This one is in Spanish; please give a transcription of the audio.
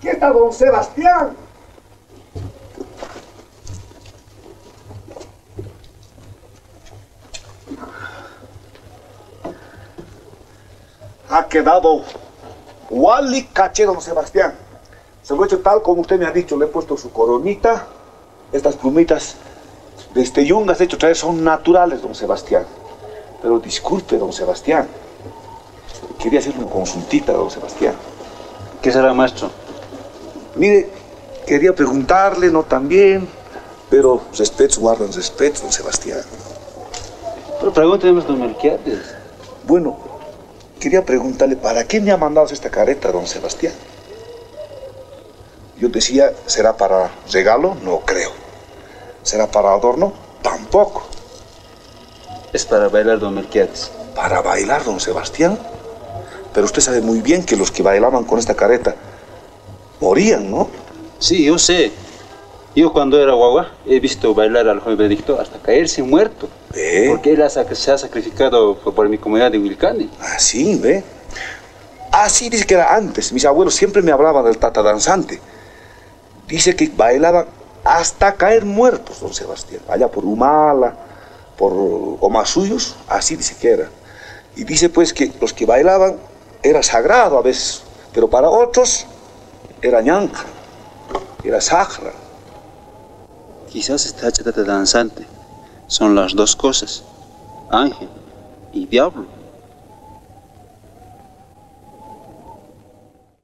Aquí está don Sebastián. Ha quedado Wally caché, don Sebastián. Se lo he hecho tal como usted me ha dicho. Le he puesto su coronita. Estas plumitas de yungas he hecho traer son naturales, don Sebastián. Pero disculpe, don Sebastián. Quería hacerle una consultita, don Sebastián. ¿Qué será, maestro? Mire, quería preguntarle, no también, pero respeto, guardan respeto, don Sebastián. Pero pregúnteme, don Melquiades. Bueno, quería preguntarle, ¿para qué me ha mandado esta careta, don Sebastián? Yo decía, ¿será para regalo? No creo. ¿Será para adorno? Tampoco. Es para bailar, don Melquiades. ¿Para bailar, don Sebastián? Pero usted sabe muy bien que los que bailaban con esta careta morían, ¿no? Sí, yo sé. Yo cuando era guagua he visto bailar al joven Benedicto hasta caerse muerto. Porque él se ha sacrificado por mi comunidad de Huilcane. Ah, sí, ¿ve? Así dice que era antes. Mis abuelos siempre me hablaban del tata danzante. Dice que bailaban hasta caer muertos, don Sebastián. Allá por Humala, por Omasuyos, así dice que era. Y dice pues que los que bailaban era sagrado a veces, pero para otros era ñanja, era sagra. Quizás esta tata danzante son las dos cosas, ángel y diablo.